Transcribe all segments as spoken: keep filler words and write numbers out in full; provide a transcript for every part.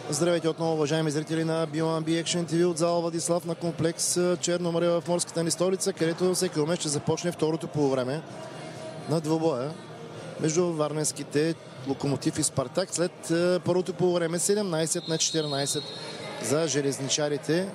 Здравейте отново, уважаеми зрители на би уан би Action ти ви от зала Владислав на комплекс Черно море в морската ни столица, където всеки момент ще започне второто полувреме на двубоя между варненските Локомотив и Спартак след първото полувреме седемнайсет на четиринайсет за железничарите.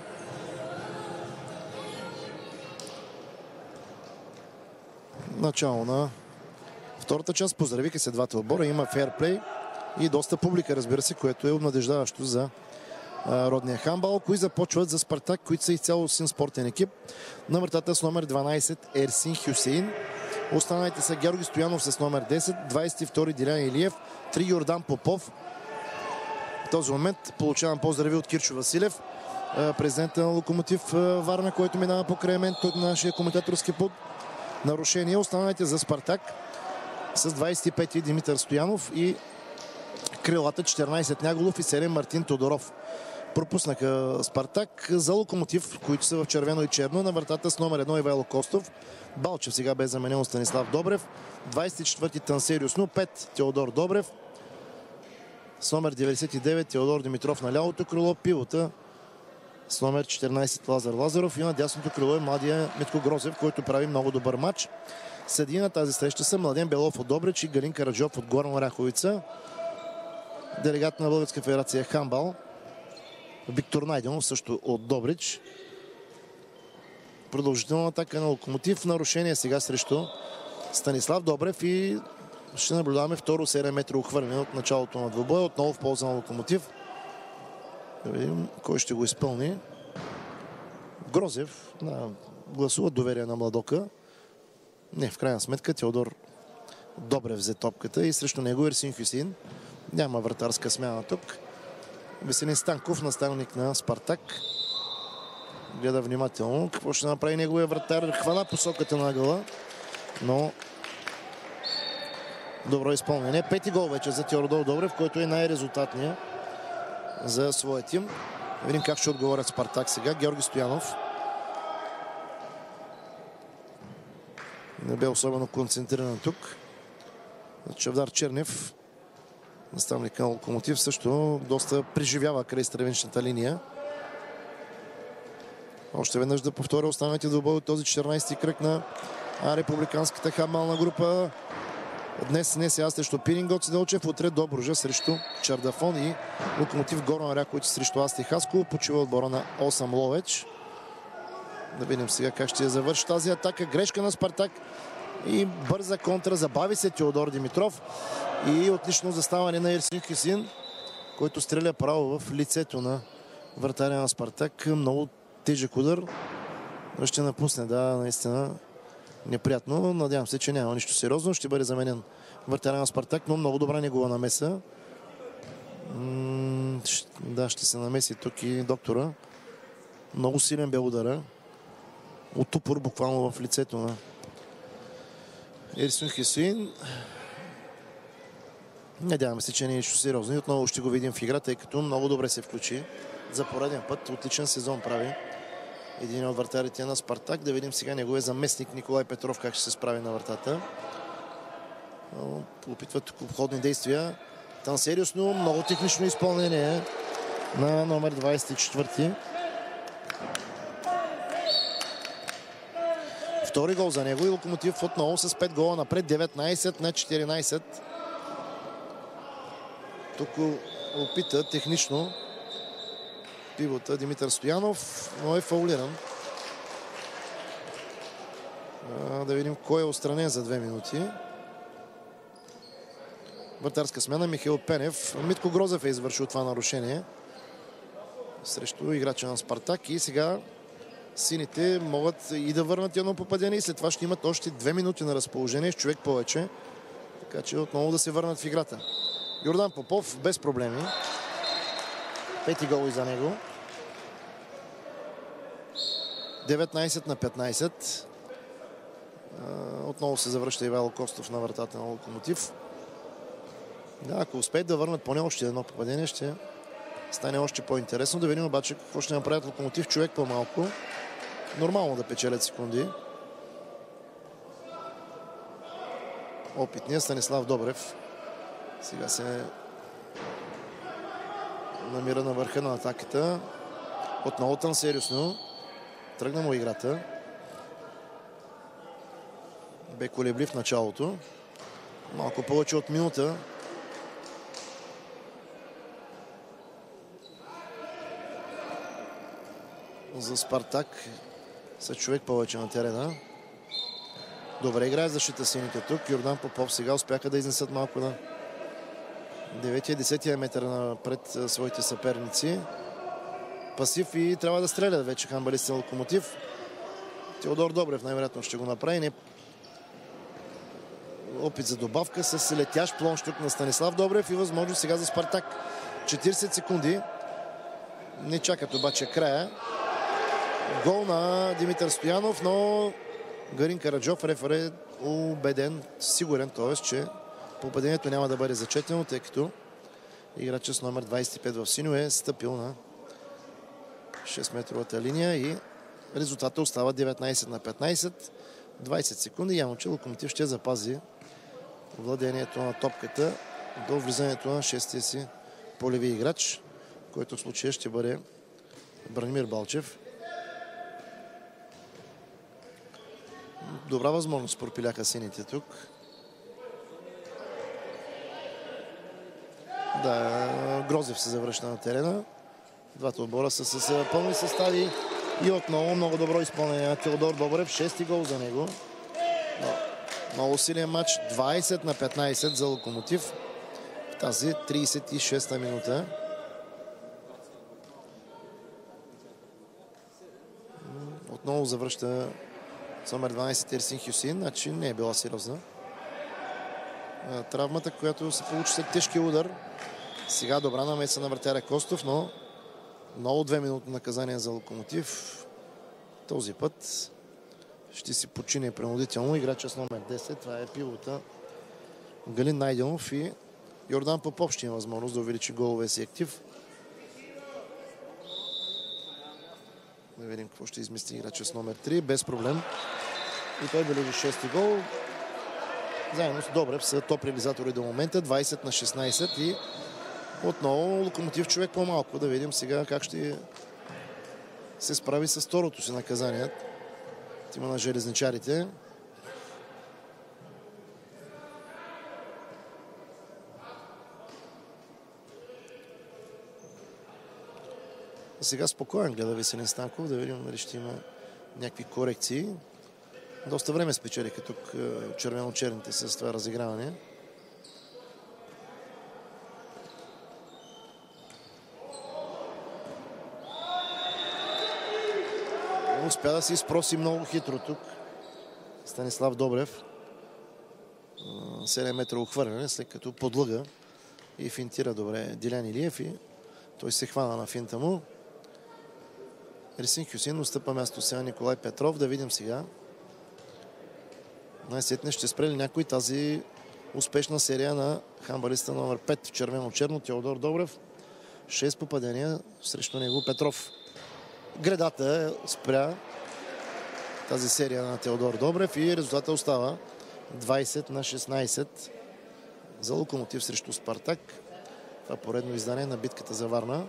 Начало на втората част. Поздравиха се двата отбора. Има фейрплей и доста публика, разбира се, което е обнадеждаващо за а, родния хандбал. Кои започват за Спартак, които са изцяло син спортен екип. На вратата с номер дванайсет Ерсин Хюсеин. Останалите са Георги Стоянов с номер десет, двайсет и втори Дилян Илиев, три Йордан Попов. В този момент получавам поздрави от Кирчо Василев, президента на Локомотив Варна, който минава покрай мен, той на нашия коментаторски пулт. Нарушение. Останалите за Спартак с двайсет и пети Димитър Стоянов и крилата четиринайсет Няголов и седем Мартин Тодоров. Пропуснаха Спартак. За Локомотив, които са в червено и черно, на вратата с номер едно Ивайло Костов. Балчев сега бе заменен от Станислав Добрев. двайсет и четвърти Тансериус, но пет Теодор Добрев. С номер деветдесет и девет Теодор Димитров на лявото крило. Пивота с номер четиринайсет Лазар Лазаров и на дясното крило е младия Митко Грозев, който прави много добър матч. Съдии на тази среща са Младен Белов от Добрич и Галин Караджов от Горна Оряховица. Делегат на Българска федерация хандбал Виктор Найденов също от Добрич. Продължителна атака на Локомотив. Нарушение сега срещу Станислав Добрев и ще наблюдаваме второ седем метра ухвърляне от началото на двубоя. Отново в полза на Локомотив. Да видим кой ще го изпълни. Грозев да, гласува доверие на Младока. Не, в крайна сметка Теодор Добрев взе топката и срещу него Ерсин Хюсин. Няма вратарска смяна тук. Веселин Станков, наставник на Спартак. Гледа внимателно какво ще направи неговия вратар. Хвана посоката на ъгъла, но добро изпълнение. Пети гол вече за Теодор Добрев, който е най-резултатният за своя тим. Видим как ще отговорят Спартак сега. Георги Стоянов не бе особено концентриран тук. Чавдар Чернев, наставник на Локомотив, също доста преживява край страничната линия. Още веднъж да повторя останалите двубои от този четиринайсети кръг на републиканската хандбална група. Днес не сега срещу Пирин Гоци Делчев, утре Добруджа срещу Чардафон и Локомотив Горна Оряховица срещу Асти Хасково. Почива отбора на осем Ловеч. Да видим сега как ще завърши тази атака. Грешка на Спартак и бърза контра. Забави се Теодор Димитров и отлично заставане на Ерсин Хюсин, който стреля право в лицето на вратаря на Спартак. Много тежък удар. Ще напусне, да, наистина неприятно. Надявам се, че няма нищо сериозно. Ще бъде заменен вратаря на Спартак, но много добра негова намеса. М да, ще се намеси тук и доктора. Много силен бе удара. От упор буквално в лицето на Ерсин Хюсин. Надяваме се, че не е нищо сериозно. И отново ще го видим в игра, тъй като много добре се включи. За пореден път отличен сезон прави един от вратарите на Спартак. Да видим сега неговия заместник Николай Петров как ще се справи на вратата. Опитват тук обходни действия. Там сериозно, много технично изпълнение на номер двайсет и четвърти. Втори гол за него и Локомотив отново с пет гола напред. деветнайсет на четиринайсет. Тук опита технично пивота Димитър Стоянов, но е фаулиран. А, да видим кой е отстранен за две минути. Вратарска смяна Михаил Пенев. Митко Грозев е извършил това нарушение срещу играча на Спартак и сега сините могат и да върнат едно попадение и след това ще имат още две минути на разположение с човек повече. Така че отново да се върнат в играта. Йордан Попов без проблеми. Пети гол и за него. деветнайсет на петнайсет. Отново се завръща Ивайло Костов на вратата на Локомотив. Да, ако успеят да върнат поне още едно попадение, ще стане още по-интересно. Да видим обаче какво ще направят Локомотив. Човек по-малко. Нормално да печелят секунди. Опитният Станислав Добрев сега се намира на върха на атаката. Отново там сериозно. Тръгна му играта. Бе колеблив в началото. Малко повече от минута. За Спартак са човек повече на терена. Добре играе защита сините тук. Йордан Попов сега успяха да изнесат малко на деветия десетия метър напред своите съперници. Пасив и трябва да стрелят вече хандбалистите на Локомотив. Теодор Добрев най-вероятно ще го направи. Не... Опит за добавка с летящ плонщук на Станислав Добрев и възможност сега за Спартак. четирийсет секунди. Не чакат обаче края. Гол на Димитър Стоянов, но Гарин Караджов, рефер, е убеден, сигурен, т.е. че попадението няма да бъде зачетено, тъй като играчът с номер двадесет и пет в синьо е стъпил на шестметровата линия и резултатът остава деветнадесет на петнадесет. двадесет секунди. Явно, че Локомотив ще запази владението на топката до влизането на шестия си полеви играч, който в случая ще бъде Бранимир Балчев. Добра възможност пропиляха сините тук. Да, Грозев се завръща на терена. Двата отбора са с пълни състави и отново много добро изпълнение на Теодор Добрев. Шести гол за него. Но, много силен матч. двадесет на петнадесет за Локомотив в тази тридесет и шеста минута. Отново завръща с номер дванадесет Ерсин Хюсин. Значи не е била сериозна травмата, която се получи след тежкия удар. Сега добра намеса на вратаря Костов, но много две минути наказание за Локомотив. Този път ще си почине принудително играча с номер десет. Това е пилота Галин Найденов и Йордан Попов ще има възможност да увеличи головия си актив. Да видим какво ще измести играча с номер три. Без проблем. И той бележи шести гол. Заедно с Добрев са топ реализатори до момента. двадесет на шестнадесет и отново Локомотив човек по-малко. Да видим сега как ще се справи с второто си наказание. Тима на железничарите. Сега спокоен гледа Веселин Станков. Да видим дали ще има някакви корекции. Доста време спечелиха тук червено-черните с това разиграване. Успя да се изпроси много хитро тук Станислав Добрев. седем метра ухвърляне, след като подлъга и финтира добре Дилян Илиев и той се хвана на финта му. Ерсин Хюсин устъпа място сега Николай Петров. Да видим сега най-сетне ще спре ли някой тази успешна серия на хандбалиста номер пет в червено-черно Теодор Добрев. шест попадения срещу него Петров. Гредата спря тази серия на Теодор Добрев и резултатът остава двадесет на шестнадесет за Локомотив срещу Спартак. Това поредно издание на битката за Варна.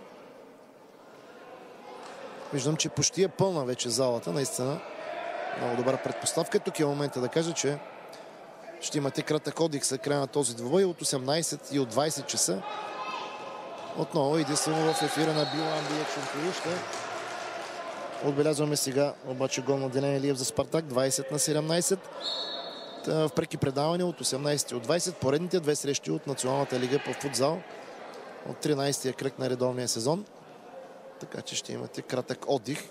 Виждам, че почти е пълна вече залата. Наистина много добра предпоставка. Тук е момента да кажа, че ще имате кратък отдих след края на този двубой от осемнадесет и от двадесет часа. Отново единствено в ефира на Билан Биекшен ти ви ще отбелязваме сега обаче гол на Дилян Илиев за Спартак. двадесет на седемнадесет. В преки предаване от осемнадесет и от двадесет. Поредните две срещи от Националната лига по футзал от тринадесетия кръг на редовния сезон. Така че ще имате кратък отдих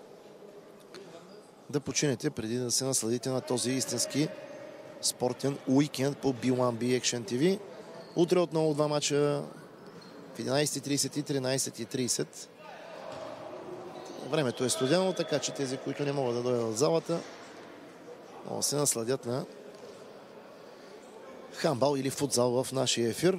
да починете преди да се насладите на този истински спортен уикенд по Би уан Би Action ти ви. Утре отново два мача в единадесет и тридесет и тринадесет и тридесет. Времето е студено, така че тези, които не могат да дойдат в залата, могат да се насладят на хандбал или футзал в нашия ефир.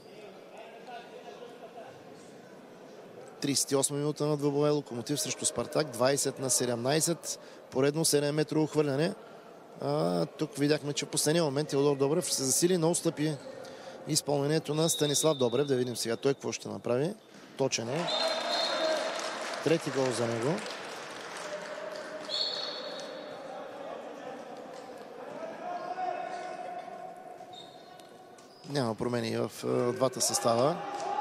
тридесет и осма минута на двубоя Локомотив срещу Спартак. двадесет на седемнадесет. Поредно седем метрово хвърляне. А, тук видяхме, че в последния момент Теодор Добрев се засили, но отстъпи изпълнението на Станислав Добрев. Да видим сега той какво ще направи. точен е. Трети гол за него. Няма промени в двата състава.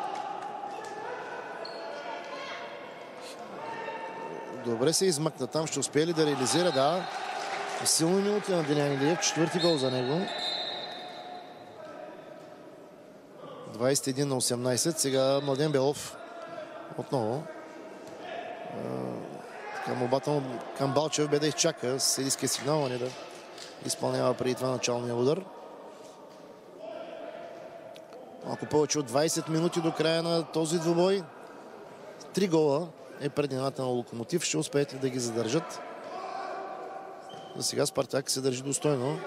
Добре се измъкна там. Ще успее ли да реализира? Да. Силно минути на Делян Илиев. Четвърти гол за него. двадесет и един на осемнадесет. Сега Младен Белов отново. Така, молбата към Балчев бе да изчака с съдийския сигнал, а не да изпълнява преди това началния удар. Малко повече от двадесет минути до края на този двубой. Три гола е предината на Локомотив. Ще успеят ли да ги задържат? За сега Спартак се държи достойно.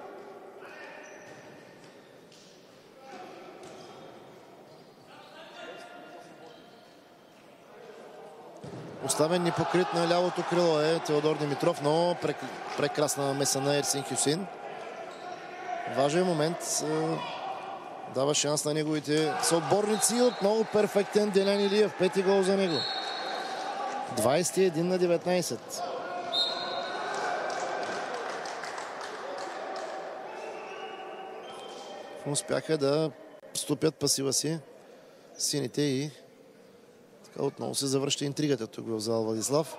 Оставен непокрит на лявото крило е Теодор Димитров, но прек... прекрасна намеса на Ерсин Хюсин. Важен момент. Дава шанс на неговите съотборници. Отново перфектен Делян Илиев. Пети гол за него. двадесет и един на деветнадесет. Успяха да стопят пасива си сините и така отново се завръща интригата тук в зала Владислав.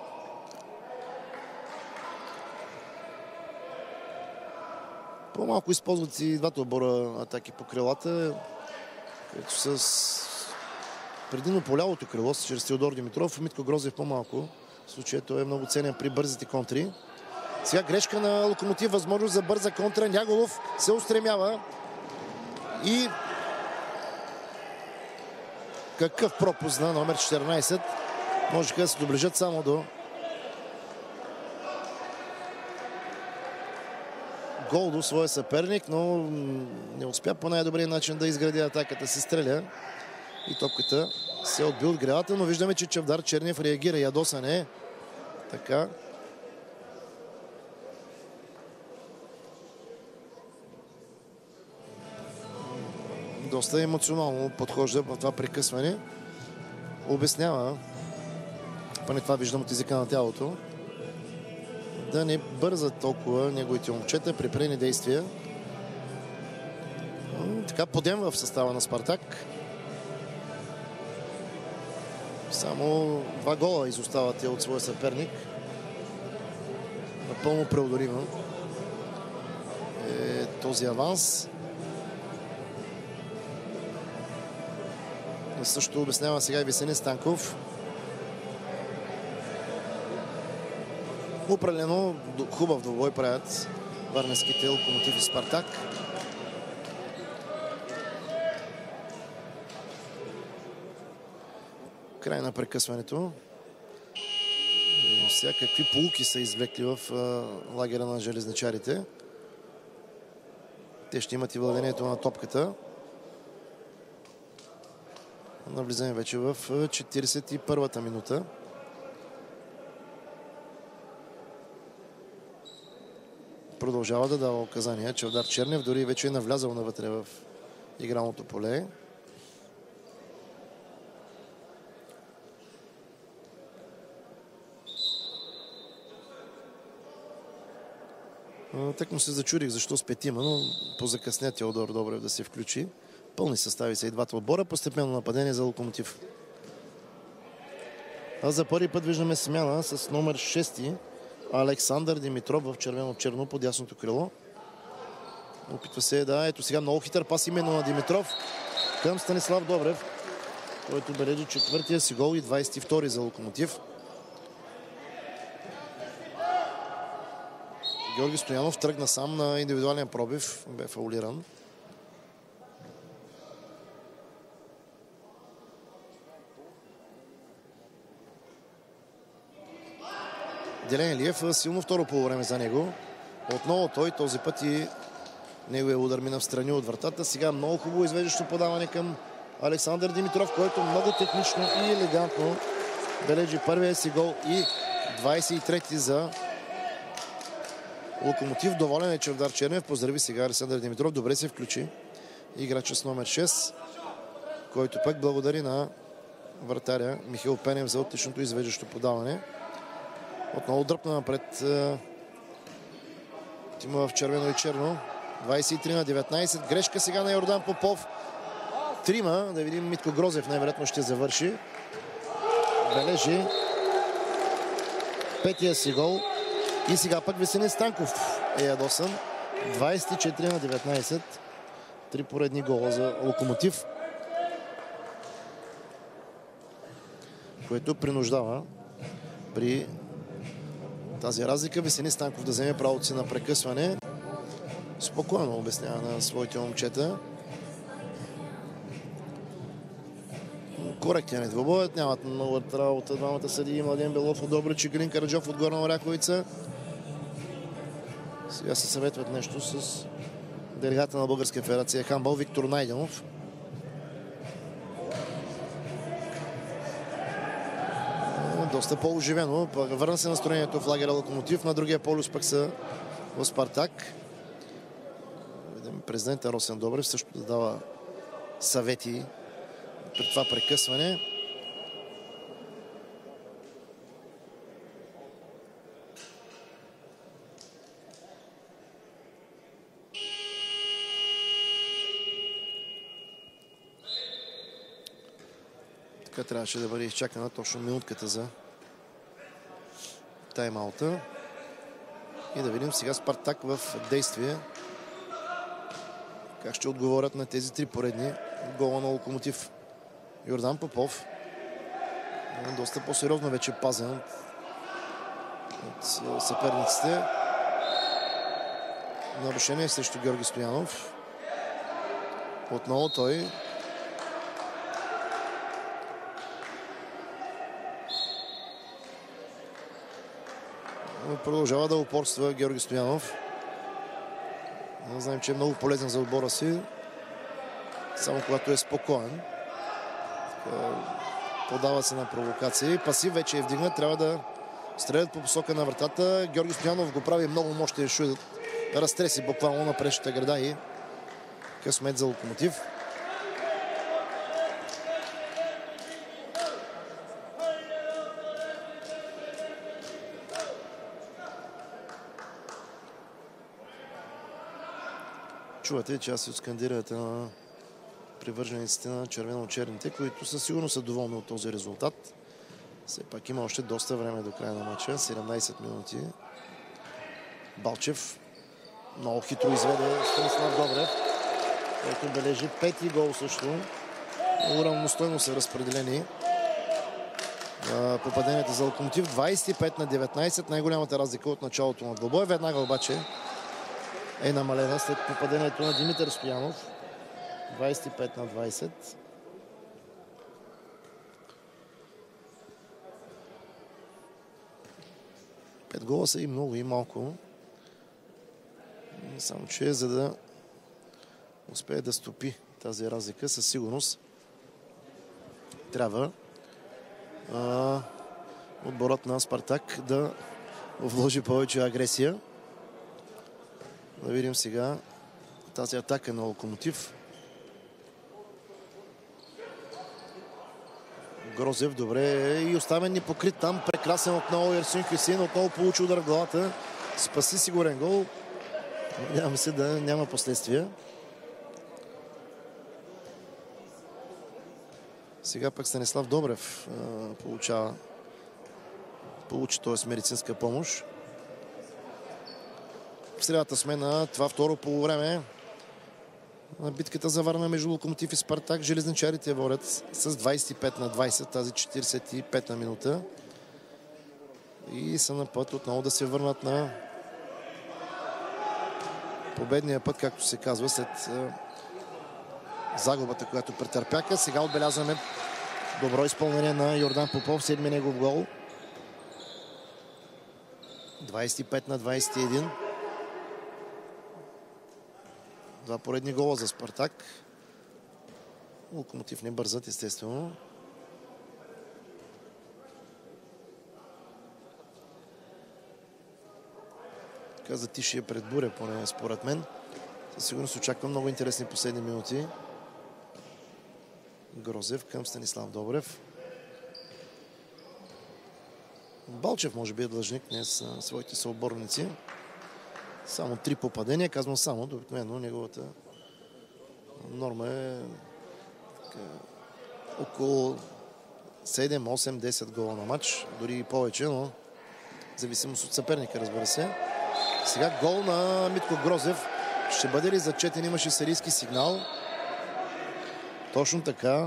По-малко използват си двата отбора атаки по крилата, които с предимно по лявото крило, чрез Теодор Димитров, Митко Грозев по-малко. В случая той е много ценен при бързите контри. Сега грешка на Локомотив, възможност за бърза контра. Няголов се устремява и какъв пропуск на номер четиринадесет. Можеха да се доближат само до гол до своя съперник, но не успя по най-добрия начин да изгради атаката. Се стреля и топката се отби от грелата, но виждаме, че Чавдар Чернев реагира. Ядосан е. Така. Доста емоционално подхожда в това прекъсване. Обяснява, поне това виждам от езика на тялото, да не бързат толкова неговите момчета при прени действия. Така подем в състава на Спартак. Само два гола изостават от своя съперник. Напълно преодолимо е този аванс. Също обяснява сега и Весенин Станков. Определено хубав двубой правят варненските Локомотив и Спартак. Край на прекъсването. Сега какви поуки са извлекли в лагера на железничарите. Те ще имат и владението на топката. Навлизаме вече в четиридесет и първата минута. Продължава да дава указания. Чавдар Чернев дори вече е навлязал навътре в игралното поле. Так му се зачурих защо с петима, но позакъсня Теодор Добрев да се включи. Пълни състави са и двата отбора. Постепенно нападение за Локомотив. А за първи път виждаме смяна с номер шести Александър Димитров в червено-черно под ясното крило. Опитва се да... Ето сега много хитър пас именно на Димитров към Станислав Добрев, който бележи четвъртия си гол и двадесет и втори за Локомотив. Георги Стоянов тръгна сам на индивидуален пробив. Бе фаулиран. Делян Илиев, силно второ полувреме за него. Отново той, този път и неговия удар мина в страни от вратата. Сега много хубаво извеждащо подаване към Александър Димитров, който много технично и елегантно бележи първия си гол и двадесет и трети за Локомотив. Доволен е Чавдар Чернев. Поздрави сега Александър Димитров. Добре се включи играча с номер шест, който пък благодари на вратаря Михаил Пенев за отличното извеждащо подаване. Отново дръпна напред тима в червено и черно. двадесет и три на деветнадесет. Грешка сега на Йордан Попов. Трима. Да видим, Митко Грозев най-вероятно ще завърши. Бележи петия си гол. И сега пък Весени Станков е ядосан. двадесет и четири на деветнадесет. Три поредни гола за Локомотив, което принуждава при тази разлика Весени Станков да вземе правото си на прекъсване. Спокойно обяснява на своите момчета. Коректен е двобоят. Нямат много работа двамата съдии. Младен Белов от Добрич и Галин Караджов от Горна Оряховица. Сега се съветват нещо с делегата на Българска федерация хандбал Виктор Найденов. Доста по-оживено. Върна се настроението в лагера Локомотив. На другия полюс пък са в Спартак. Президента Росен Добрев също да дава съвети пред това прекъсване. Така трябваше да бъде изчакана точно минутката за тайм-аута. И да видим сега Спартак в действие. Как ще отговорят на тези три поредни гола на Локомотив. Йордан Попов. Доста по-сериозно вече пазен от съперниците. Нарушение срещу Георги Стоянов. Отново той. Продължава да упорства Георги Стоянов. Знаем, че е много полезен за отбора си. Само когато е спокоен. Подава се на провокации. Пасив вече е вдигнат. Трябва да стрелят по посока на вратата. Георги Стоянов го прави много мощен шут. Разтреси буквално на предишната града и късмет за Локомотив. Чувате част от скандирането на привържениците на червено-черните, които със сигурност са доволни от този резултат. Все пак има още доста време до края на матча. седемнадесет минути. Балчев много хитро изведе Станислав Добрев, който бележи пети гол също. Много равностойно са разпределени попаденията за Локомотив. двадесет и пет на деветнадесет. Най-голямата разлика от началото на двобоя. Веднага обаче е намалена след попадението на Димитър Стоянов. двадесет и пет на двадесет. Пет гола са и много, и малко. Само че за да успее да стопи тази разлика, със сигурност трябва а, отборът на Спартак да вложи повече агресия. Да видим сега тази атака на Локомотив. Грозев, добре, и оставен ни покрит там. Прекрасен отново Ерсин Хюсейн. Отново получи удар в главата. Спаси сигурен гол. Надявам се да няма последствия. Сега пък Станислав Добрев а, получава получи, т.е. медицинска помощ. В средата сме на това второ полувреме на битката за Варна между Локомотив и Спартак. Железничарите водят с двадесет и пет на двадесет тази четиридесет и пета минута. И са на път отново да се върнат на победния път, както се казва, след е, загубата, която претърпяха. Сега отбелязваме добро изпълнение на Йордан Попов, седми негов гол. двадесет и пет на двадесет и един. Два поредни гола за Спартак. Локомотив не бързат, естествено. Каза тишия пред буря, поне според мен. Със сигурност очаква много интересни последни минути. Грозев към Станислав Добрев. Балчев може би е длъжник днес на своите съотборници. Само три попадения. Казвам само, обикновено неговата норма е така, около седем, осем, десет гола на матч. Дори и повече, но в зависимост от съперника, разбира се. Сега гол на Митко Грозев. Ще бъде ли зачетен? Имаше серийски сигнал. Точно така.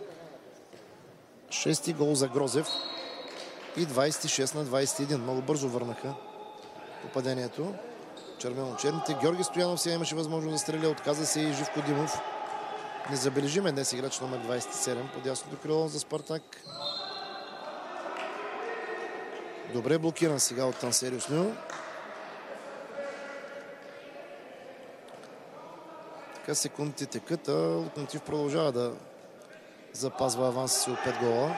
Шести гол за Грозев. И двадесет и шест на двадесет и един. Много бързо върнаха попадението. Червено-черните. Георги Стоянов сега имаше възможност да стреля. Отказа се и Живко Димов. Незабележим е днес играч номер двадесет и седем под дясното крило за Спартак. Добре блокиран сега от Тансериус Ню. Така секундите текат, а Локомотив продължава да запазва аванса си от пет гола.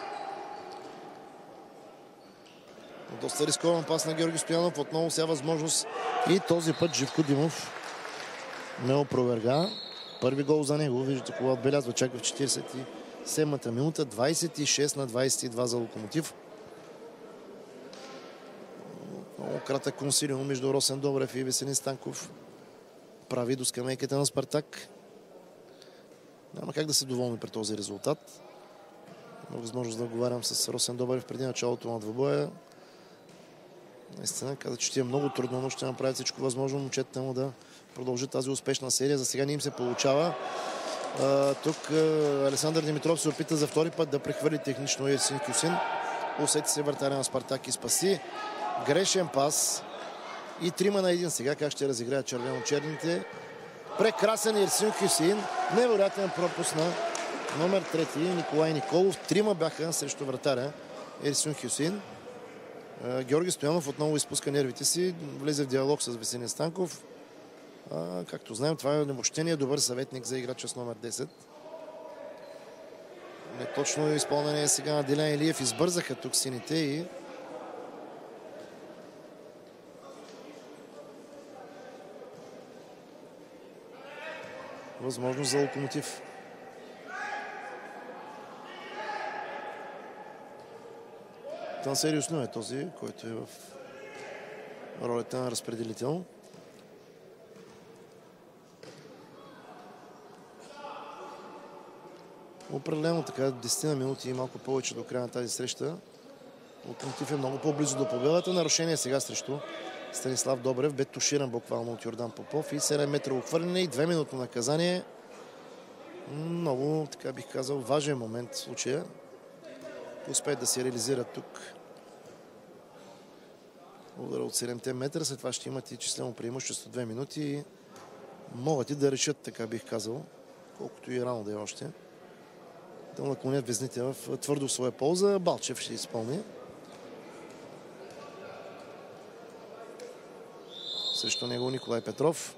Доста рискован пас на Георги Стоянов. Отново сега възможност. И този път Живко Димов не опроверга. Първи гол за него. Виждате кога отбелязва. Чака в четиридесет и седмата минута. двадесет и шест на двадесет и два за Локомотив. Много кратък консилиум между Росен Добрев и Веселин Станков. Прави до скамейката на Спартак. Няма как да се доволни при този резултат. Има възможност да говорим с Росен Добрев преди началото на двубоя. Наистина каза, че ще е много трудно, но ще направи всичко възможно момчетата му да продължи тази успешна серия. За сега не им се получава. А, тук а, Александър Димитров се опита за втори път да прехвърли технично Ерсин Кюсин. Усети се вратаря на Спартак и спаси. Грешен пас. И трима на един сега. Как ще разиграят червено-черните. Прекрасен Ерсин Кюсин. Невероятен пропуск на номер трети Николай Николов. Трима бяха срещу вратаря Ерсин Кюсин. Георги Стоянов отново изпуска нервите си. Влезе в диалог с Веселин Станков. А, както знаем, това е немощение. Добър съветник за играча с номер десет. Неточно изпълнение сега на Делян Илиев. Избързаха тук сините и възможност за Локомотив. Тансериус Ню е този, който е в ролята на разпределител. Определено така десет на минути и малко повече до края на тази среща. Локомотив е много по-близо до победата. Нарушение сега срещу Станислав Добрев. Бе туширан буквално от Йордан Попов и седем метра хвърляне и две минутно наказание. Много, така бих казал, важен момент в случая. Успеят да се реализират тук. Удара от седемте метра. След това ще имат и числено преимущество две минути. Могат и да решат, така бих казал, колкото и рано да е още. Да наклонят везните в твърдо в своя полза. Балчев ще изпълни. Срещу него Николай Петров.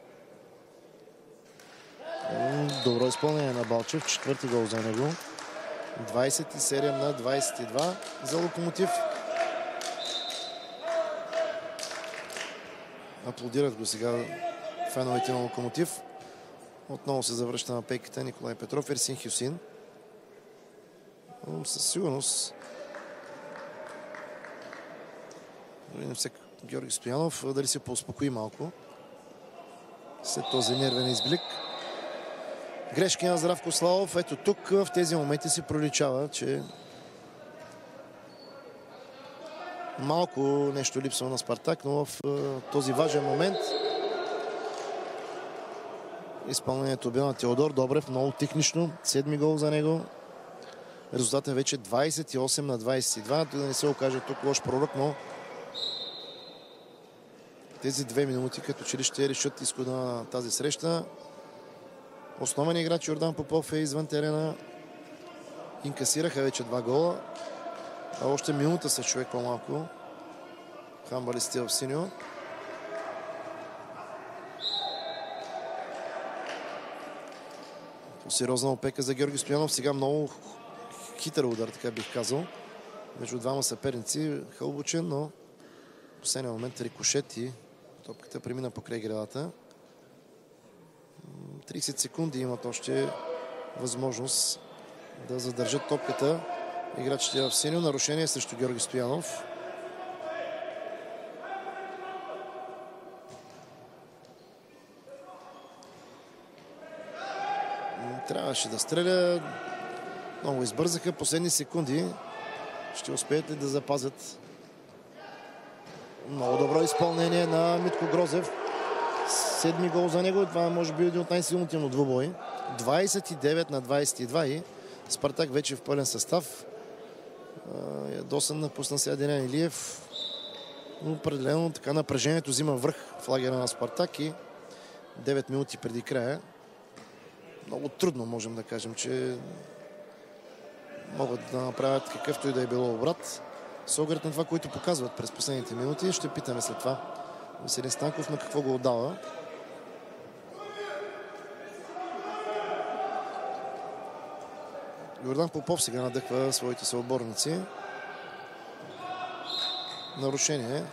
Добро изпълнение на Балчев. Четвърти гол за него. двадесет и седем на двадесет и два за Локомотив. Аплодират го сега феновете на Локомотив. Отново се завръща на пейката Николай Петров. Ерсин Хюсин. Със сигурност Георги Стоянов дали се поуспокои малко след този нервен изблик. Грешки на Здравко Славов. Ето тук в тези моменти си проличава, че малко нещо липсва на Спартак, но в този важен момент изпълнението бе на Теодор Добрев. Много технично. Седми гол за него. Резултатът е вече двадесет и осем на двадесет и два. Да не се окаже тук лош пророк, но тези две минути като че ли ще решат изхода на тази среща. Основен играч Йордан Попов е извън терена. Инкасираха вече два гола. А още минута са човек по-малко. Хамбалистите в синьо. По-сериозна опека за Георги Стоянов. Сега много хитър удар, така бих казал. Между двама съперници. Хълбочен, но в последния момент рикошет и топката премина покрай гредата. тридесет секунди имат още възможност да задържат топката играчите в синьо. Нарушение срещу Георги Стоянов. Трябваше да стреля. Много избързаха. Последни секунди. Ще успеят ли да запазят? Много добро изпълнение на Митко Грозев. Седми гол за него. Това може би един от най-силните му двубои. двадесет и девет на двадесет и два и Спартак вече в пълен състав. Ядосан напусна сега Делян Илиев. Но определено така напрежението взима връх в лагера на Спартак и девет минути преди края. Много трудно можем да кажем, че могат да направят какъвто и да е било обрат. С оглед на това, което показват през последните минути, ще питаме след това Веселин Станков на какво го отдава. Йордан Попов сега надъхва своите съотборници. Нарушение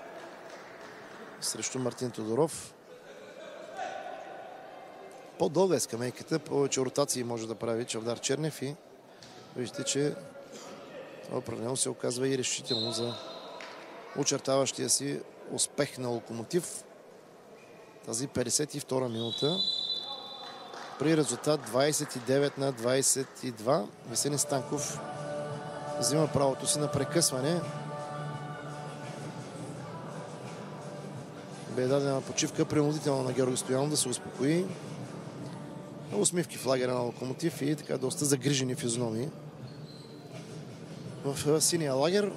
срещу Мартин Тодоров. По-дълга е скамейката, повече ротации може да прави Чавдар Чернев и виждате, че това определено се оказва и решително за очертаващия си успех на Локомотив. Тази петдесет и втора минута. При резултат двадесет и девет на двадесет и два. Веселин Станков взима правото си на прекъсване. Бе дадена почивка, принудително на Георги Стоянов да се успокои. Усмивки в лагера на Локомотив и така доста загрижени физиономии в синия лагер.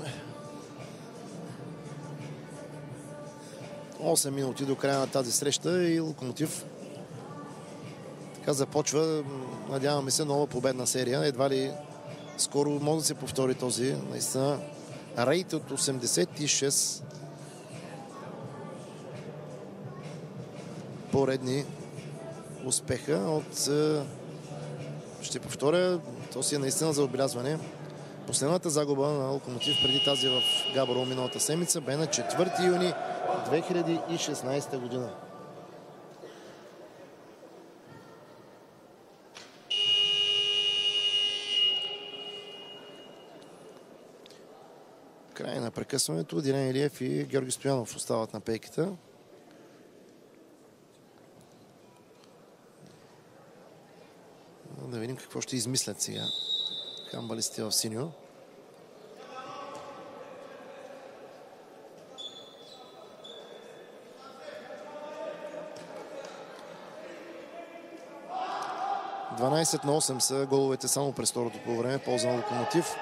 осем минути до края на тази среща и Локомотив така започва, надяваме се, нова победна серия. Едва ли скоро може да се повтори този наистина рейт от осемдесет и шест поредни успеха от, ще повторя, то си е наистина за отбелязване. Последната загуба на Локомотив преди тази в Габрово миналата седмица бе на четвърти юни две хиляди и шестнадесета година. Край на прекъсването. Делян Илиев и Георги Стоянов остават на пейката. Да видим какво ще измислят сега хамбалистите в синьо. дванадесет на осем са головете само през второто по време. Полза на Локомотив.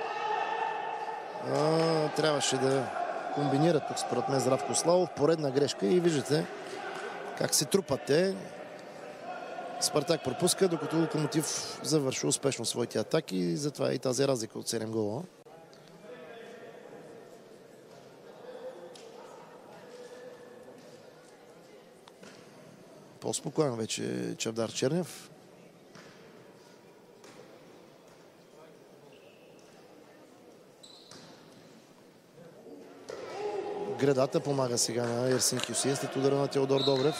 А, трябваше да комбинират тук според мен Здравко Славов. Поредна грешка и виждате как се трупат те. Спартак пропуска, докато Локомотив завърши успешно своите атаки и затова и тази разлика от седем гола. По-спокоен вече Чавдар Чернев. Гредата помага сега на Ерсин Кюсиен след удара на Теодор Добрев.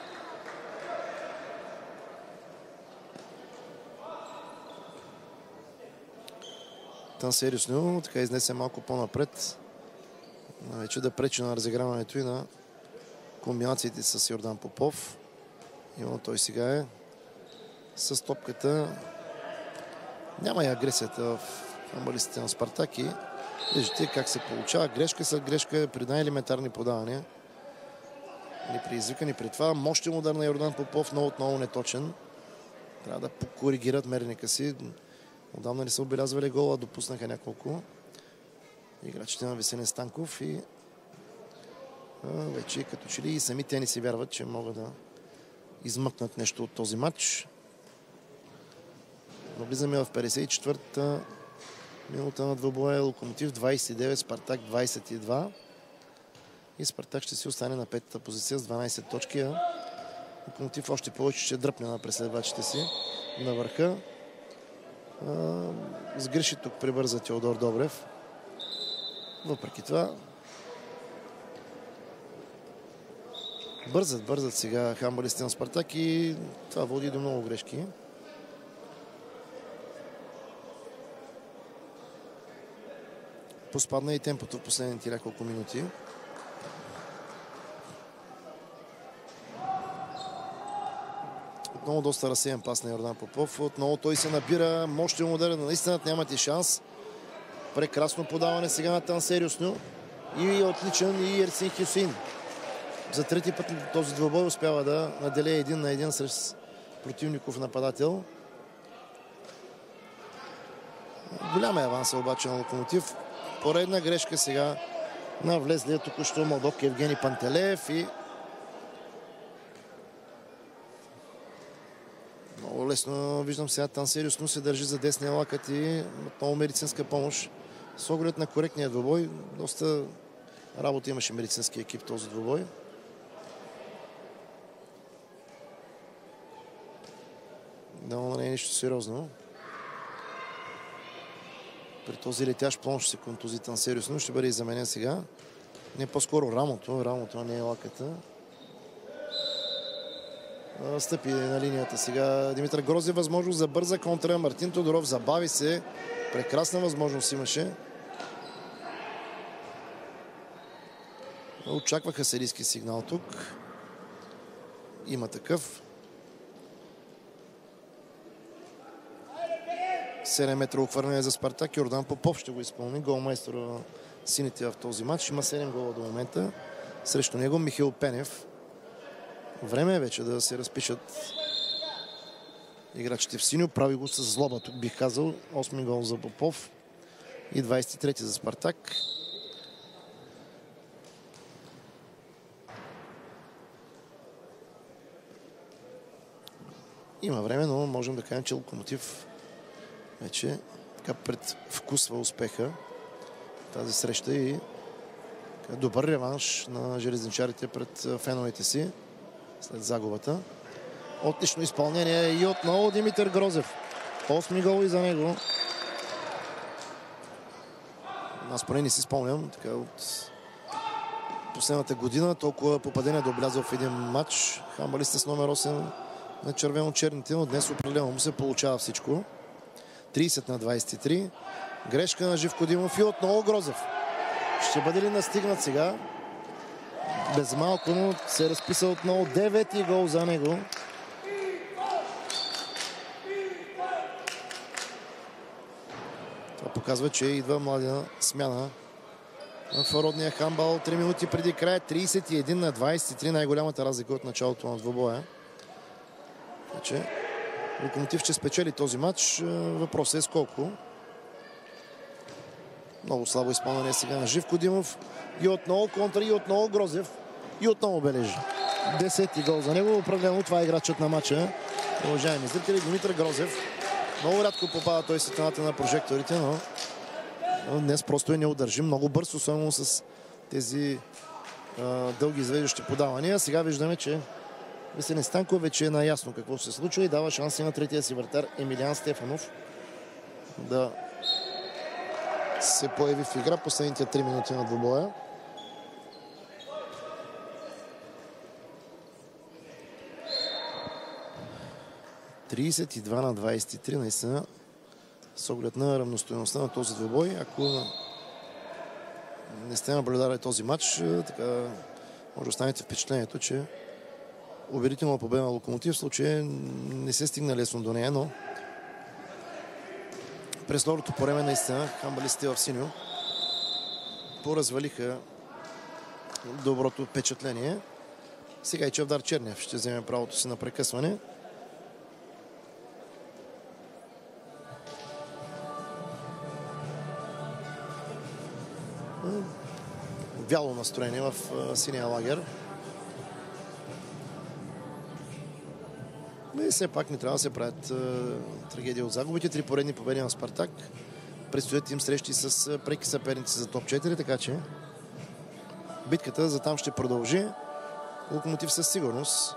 Сериосно, така изнесе малко по-напред. Вече да пречи на разиграването и на комбинациите с Йордан Попов. Именно той сега е с топката. Няма и агресията в футболистите на Спартак и виждате как се получава грешка след грешка при най-елементарни подавания. Ни при извика, ни при това. Мощен удар на Йордан Попов, но отново неточен. Трябва да покоригират мерника си. Отдавна не са отбелязвали гола, допуснаха няколко играчите на Веселин Станков и а, вече като че ли и сами те не си вярват, че могат да измъкнат нещо от този матч. Навлизаме в петдесет и четвъртата минута на двубоя. Локомотив двадесет и девет, Спартак двадесет и два. И Спартак ще си остане на петата позиция с дванадесет точки. Локомотив още повече ще дръпне на преследвачите си на върха. Сгреши тук прибърза Теодор Добрев. Въпреки това бързат, бързат сега хамбалистите на Спартак и това води до много грешки. поспадна и темпото в последните няколко минути. Отново доста разсеян пас на Йордан Попов. Отново той се набира. Мощен удар. Наистина нямате шанс. Прекрасно подаване сега на Тансериусно. И отличен и Ерсин Хюсейн. За трети път този двобой успява да наделее един на един срещу противников нападател. Голям е аванса обаче на Локомотив. Поредна грешка сега на влезлия току-що Молдок Евгений Пантелеев и много лесно виждам сега Тансериусно се държи за десния лакът и отново медицинска помощ. С оглед на коректния двобой, доста работа имаше медицински екип този двобой. Да, но не е нищо сериозно. При този летящ плон ще се контузи Тансериусно. Ще бъде и заменен сега. Не по-скоро рамото. Рамото не е лаката. Стъпи на линията сега Димитър Грозев. Възможност за бърза контра. Мартин Тодоров забави се. Прекрасна възможност имаше. Очакваха серийски сигнал тук. Има такъв. седем метра ухвърляне за Спартак. Йордан Попов ще го изпълни. Голмайстор сините в този матч. Има седем гола до момента. Срещу него Михаил Пенев. Време е вече да се разпишат играчите в синьо. Прави го с злоба. Тук бих казал. осми гол за Попов. И двадесет и трети за Спартак. Има време, но можем да кажем, че Локомотив вече така предвкусва успеха тази среща и добър реванш на железничарите пред феновете си след загубата. Отлично изпълнение и отново Димитър Грозев. осми гол и за него. Аз поне не си спомням така от последната година толкова попадение да облязва в един матч. Хамбалиста с номер осем на червено-черните, но днес определено му се получава всичко. тридесет на двадесет и три. Грешка на Живко Димов и отново Грозев. Ще бъде ли настигнат сега? Без малко, но се разписа отново. Девети гол за него. Това показва, че идва млада смяна в родния хамбал. три минути преди края. тридесет и един на двадесет и три. Най-голямата разлика от началото на двобоя. Че Локомотив ще спечели този матч. Въпросът е с колко. Много слабо изпълнение сега на Живко Димов. И отново контра, и отново Грозев. И отново бележи. Десети гол за него. Определено това е играчът на матча. Уважаеми зрители, Димитър Грозев. Много рядко попада той светлината на прожекторите, но днес просто е неудържим. Много бърз, особено с тези а, дълги извеждащи подавания. Сега виждаме, че Веселин Станков вече е наясно какво се случва и дава шанси на третия си вратар Емилиан Стефанов да се появи в игра последните три минути на двубоя. тридесет и два на двадесет и три, наистина с оглед на равностойността на този двубой. Ако не сте наблюдали този матч, така може да останете впечатлението, че убедителна победа на Локомотив. В случая не се стигна лесно до нея, но през второто по време наистина хамбалистите в синьо поразвалиха доброто впечатление. Сега и Чавдар Чернев ще вземе правото си на прекъсване. Вяло настроение в синия лагер. И все пак не трябва да се правят е, трагедия от загубите. Три поредни победи на Спартак. Предстоят им срещи с преки съперници за топ четири, така че битката за там ще продължи. Локомотив със сигурност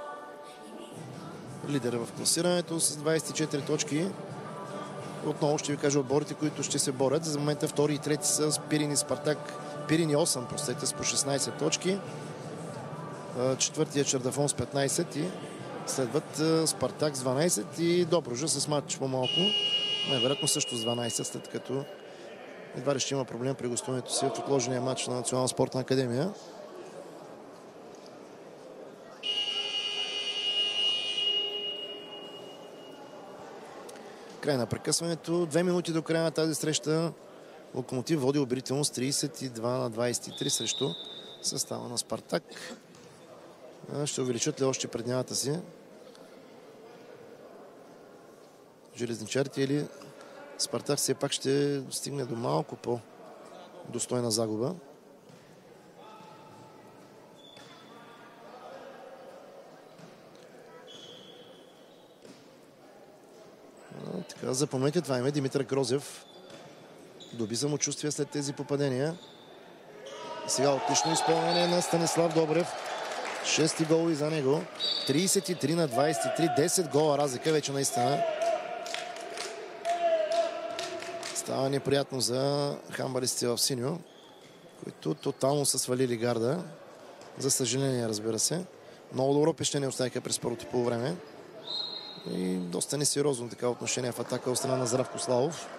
лидер в класирането с двадесет и четири точки. Отново ще ви кажа отборите, които ще се борят. За момента втори и трети са Пирин и Спартак. Пирин и осем, простете, с по шестнадесет точки. Четвъртия Чердафон с петнадесет и следват Спартак с дванадесет и Добруджа с матч по-малко. Най-вероятно също с дванадесет, след като едва ли ще има проблем при гостуването си в отложения матч на Национална спортна академия. Край на прекъсването. Две минути до края на тази среща. Локомотив води убедително с тридесет и два на двадесет и три срещу състава на Спартак. Ще увеличат ли още преднявата си железничарите или Спартак все пак ще стигне до малко по-достойна загуба. А, така, запомнете това име. Димитър Грозев доби самочувствие след тези попадения. Сега отлично изпълнение на Станислав Добрев. Шести гол и за него. тридесет и три на двадесет и три. десет гола разлика вече наистина. Става неприятно за хамбалистите в синьо, които тотално са свалили гарда. За съжаление, разбира се. Много добро пещение оставиха през първото полувреме. И доста несериозно така отношение в атака от страна на Здравко Славов.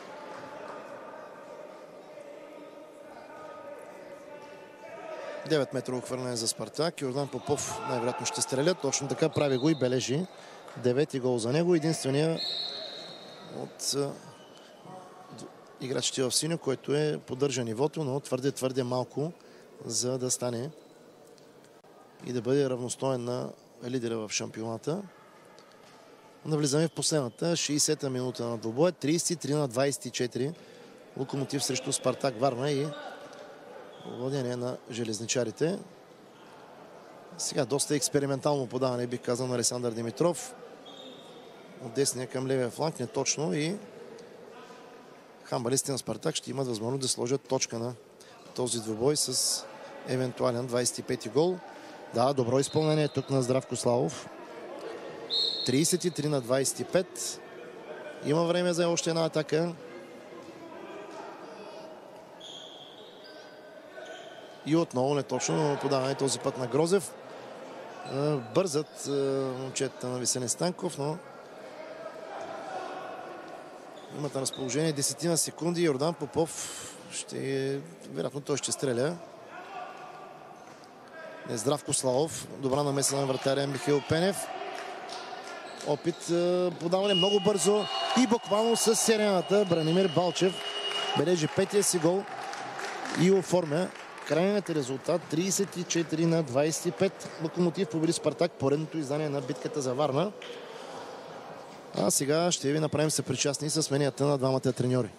девет метрово хвърляне за Спартак. Йордан Попов най-вероятно ще стреля. Точно така прави го и бележи. Девети гол за него. Единствения от играчите в синьо, който е поддържа нивото, но твърде, твърде малко, за да стане и да бъде равностоен на лидера в шампионата. Навлизаме в последната шейсета минута на двубоя. тридесет и три на двадесет и четири. Локомотив срещу Спартак Варна и владение на железничарите. Сега доста експериментално подаване, бих казал, на Александър Димитров. От десния към левия фланг, не точно, и хамбалистите на Спартак ще имат възможност да сложат точка на този двубой с евентуален двадесет и пети гол. Да, добро изпълнение тук на Здравко Славов. тридесет и три на двадесет и пет. Има време за още една атака. И отново неточно подаване този път на Грозев. Бързат момчетата на Веселин Станков, но имат на разположение десетина секунди. Йордан Попов ще... вероятно той ще стреля. Здравко Славов. Добра намеса на вратаря Михаил Пенев. Опит подаване много бързо и буквално с сирената Бранимир Балчев бележи петия си гол и оформя крайният резултат. Тридесет и четири на двадесет и пет. Локомотив победи Спартак, поредното издание на битката за Варна. А сега ще ви направим съпричастни с сменията на двамата треньори.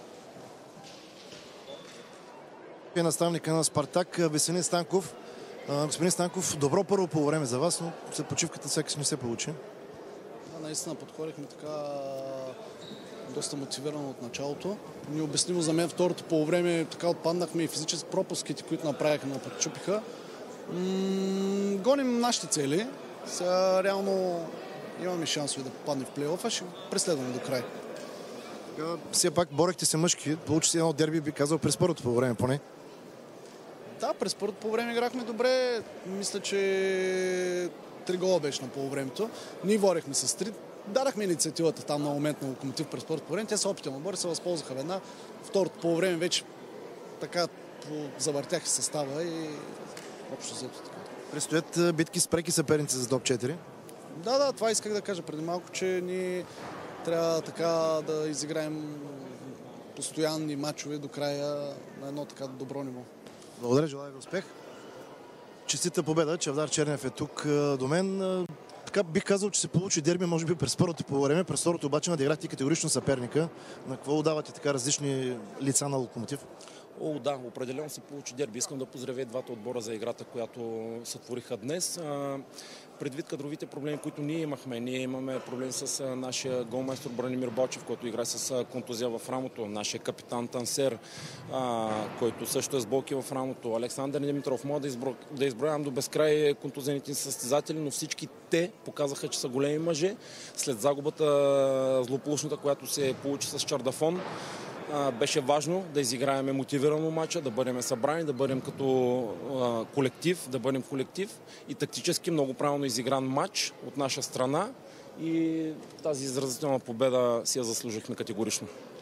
Наставника на Спартак Веселин Станков. Господин Станков, добро първо по време за вас, но след почивката всеки не се получи. Да, наистина подходихме така доста мотивирано от началото. Необяснимо за мен второто полувреме така отпаднахме и физически пропуските, които направиха, но подчупиха. М- гоним нашите цели. Сега реално имаме шансове да попадне в плейофа, ще преследваме до край. Все пак борехте се мъжки, получи си едно дерби, би казал, през първото полувреме поне. Да, през първото полувреме играхме добре. Мисля, че три гола беше на полувремето. Ние водехме с три. Дарахме инициативата там на момент на Локомотив през първото полувреме. Те са опитни отбори, се възползваха веднага. Второто полувреме вече така завъртяха състава и общо взето така. Предстоят битки с преки съперници за топ четири. Да, да, това исках да кажа преди малко, че ние трябва така да изиграем постоянни матчове до края на едно така добро ниво. Благодаря, желая ви успех. Честита победа. Чавдар Чернев е тук до мен. Така бих казал, че се получи дерби, може би през първото по време, през второто обаче надиграхте категорично съперника. На какво отдавате така различни лица на Локомотив? О, да, определено се получи дерби. Искам да поздравя двата отбора за играта, която сътвориха днес. Предвид кадровите проблеми, които ние имахме, ние имаме проблем с нашия голмайстор Бранимир Балчев, който играе с контузия в рамото, нашия капитан Тансер, който също е с болки в рамото, Александър Димитров. Мога да, избро... да изброявам до безкрай контузените състезатели, но всички те показаха, че са големи мъже. След загубата злополучната, която се получи с Чардафон, беше важно да изиграем мотивирано матча, да бъдем събрани, да бъдем като а, колектив, да бъдем колектив и тактически много правилно изигран матч от наша страна и тази изразителна победа си я заслужихме категорично.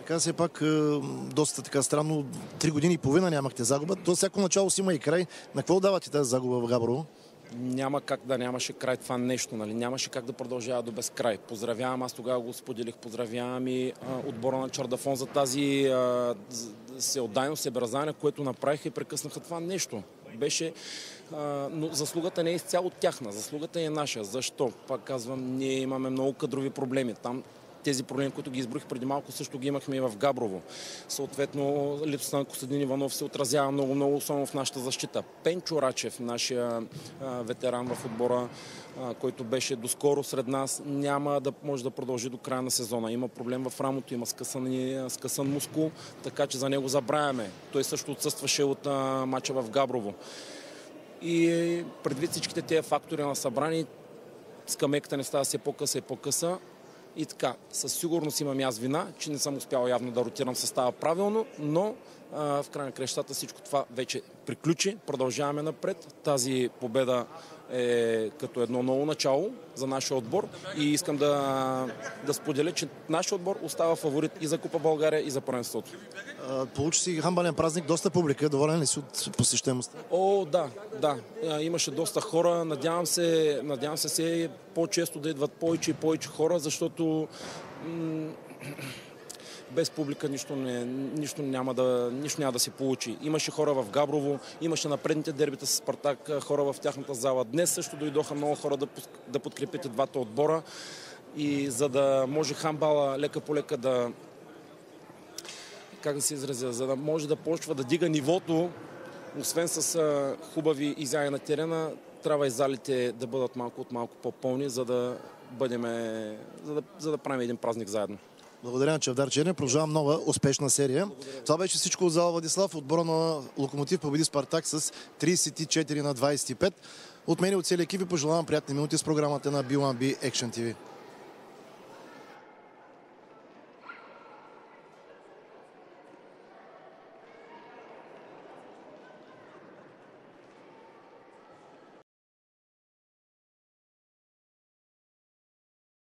така все пак доста така странно. Три години и половина нямахте загуба. То всяко начало си има и край. На какво давате тази загуба в Габрово? Няма как да нямаше край това нещо, нали? Нямаше как да продължава до безкрай. Поздравявам, аз тогава го споделих, поздравявам и а, отбора на Чардафон за тази а, всеотдайност, себеразание, което направиха и прекъснаха това нещо. Беше, а, но заслугата не е изцяло тяхна, заслугата е наша. Защо? Пак казвам, ние имаме много кадрови проблеми. Там тези проблеми, които ги изброих преди малко, също ги имахме и в Габрово. Съответно, липсата на Костадин Иванов се отразява много-много, особено в нашата защита. Пенчо Рачев, нашия а, ветеран в отбора, а, който беше доскоро сред нас, няма да може да продължи до края на сезона. Има проблем в рамото, има скъсан, скъсан мускул, така че за него забравяме. Той също отсъстваше от а, мача в Габрово. И предвид всичките тези фактори на събрани, скамейката не става все по-къса и по-къса. И така, със сигурност имам аз вина, че не съм успял явно да ротирам състава правилно, но а, в край на крещата всичко това вече приключи. Продължаваме напред. Тази победа е като едно ново начало за нашия отбор и искам да, да споделя, че нашия отбор остава фаворит и за Купа България, и за първенството. Получи си хандбален празник, доста публика. Доволен ли си от посещаемостта? О, да, да. Имаше доста хора. Надявам се, надявам се, се по-често да идват повече и повече хора, защото м- без публика нищо, не, нищо, няма да, нищо няма да се получи. Имаше хора в Габрово, имаше на предните дербита с Спартак хора в тяхната зала. Днес също дойдоха много хора да, да подкрепите двата отбора и за да може хандбала лека по лека да, как да се изразя, за да може да почва да дига нивото, освен с а, хубави изяви на терена, трябва и залите да бъдат малко от малко по-пълни, за да бъдем, за да, за да правим един празник заедно. Благодаря на Чавдар Черния. Продължавам нова успешна серия. Благодаря. Това беше всичко от зала Владислав. Отбора на Локомотив победи Спартак с тридесет и четири на двадесет и пет. От мен и от целия екип ви пожелавам приятни минути с програмата на би уан би Action ти ви.